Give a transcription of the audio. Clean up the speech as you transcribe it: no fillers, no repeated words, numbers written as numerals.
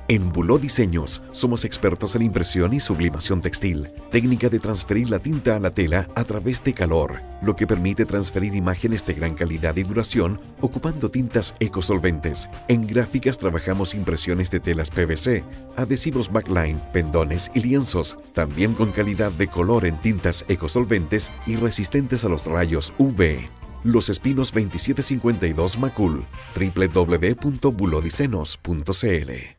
En Buló Diseños somos expertos en impresión y sublimación textil, técnica de transferir la tinta a la tela a través de calor, lo que permite transferir imágenes de gran calidad y duración ocupando tintas ecosolventes. En gráficas trabajamos impresiones de telas PVC, adhesivos backline, pendones y lienzos, también con calidad de color en tintas ecosolventes y resistentes a los rayos UV. Los Espinos 2752 Macul, www.bulodisenos.cl.